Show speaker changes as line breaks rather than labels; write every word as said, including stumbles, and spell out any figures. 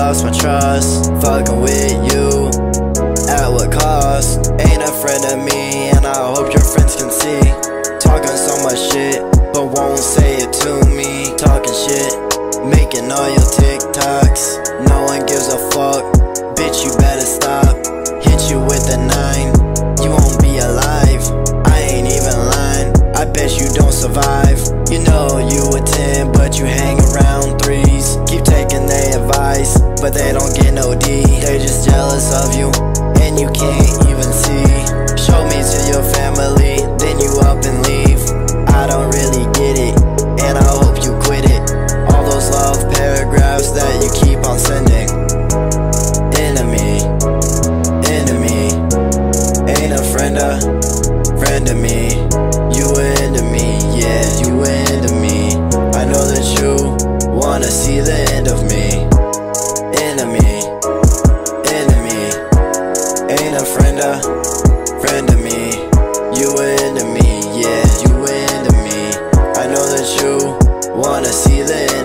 lost my trust. Fucking with you, at what cost? Ain't a friend of me, and I hope your friends can see. Talking so much shit, but won't say it to me. Talking shit, making all your TikToks. No one gives a fuck, bitch, you better stop. Hit you with a nine, you won't be alive. I ain't even lying, I bet you don't survive. You know you a ten, but you hang around threes. Keep taking their advice, but they don't get no D. They just jealous of you, and you can't even see. Show me to your family, then you up and leave. I don't really get it, and I hope you quit it. All those love paragraphs that you keep on sending. Enemy, enemy, ain't a friend of, friend of me. You into me, yeah, you into me. I know that you wanna see the end of me. Enemy, enemy, ain't a friend of, friend of me. You into me, yeah, you into me. I know that you wanna see the end